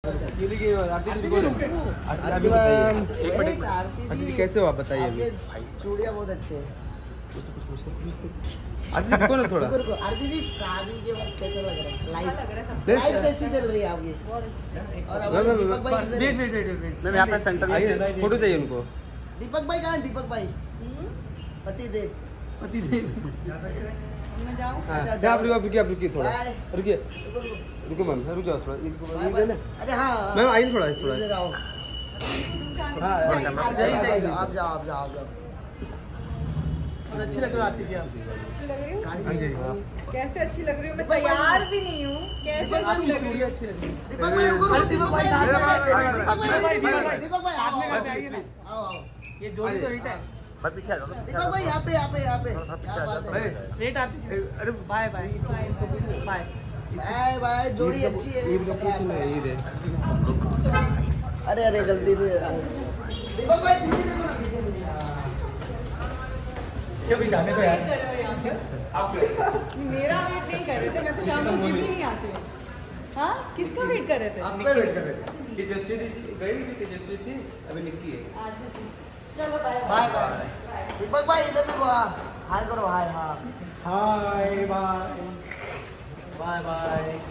आरती कैसे हो आप बताइए। चूड़िया बहुत अच्छे हैं। आरती को ना थोड़ा। आरती जी शादी के वक्त कैसा लग रहा है? लाइफ कैसी चल रही है आपकी? और दीपक भाई वेट मैं यहाँ पे सेंटर आइए, फोटो चाहिए उनको। दीपक भाई कहाँ है? दीपक भाई पतिदेव मैं जाऊँ? अच्छा आप रुकिए थोड़ा, रुकिए रुको मैम, रुकिए थोड़ा। अरे हाँ मैम आइए थोड़ा इधर आओ। आप जाओ। अच्छी लग रही हो आरती जी आप। लग रही हूँ? कैसे अच्छी लग रही हूँ? मैं तैयार भी नहीं हूँ। कैसे अच्छी लग रही हूँ? अच्छी लग रही है। दीपक भाई रुको, दीपक भाई साथ में रहते आइए ना। आओ ये जोड़ी तो हिट है। पीछे दीपक भाई यहाँ पे क्या बात है? वेट आरती जी। अरे बाय बाय जोड़ी अच्छी है। अरे गलती से दीपक भाई पीछे देखो ना, पीछे क्यों भी जाने तो यार। मेरा वेट नहीं कर रहे थे, मैं तो शाम को जिम ही नहीं आती हूँ। हाँ किसका वेट कर रहे थे? आपका वेट कर रहे थे। तेजस्वी थी, अभी निक्की है। चलो बाय दीपक भाई इधर देखो, हाय करो, हाय। Hi bye bye.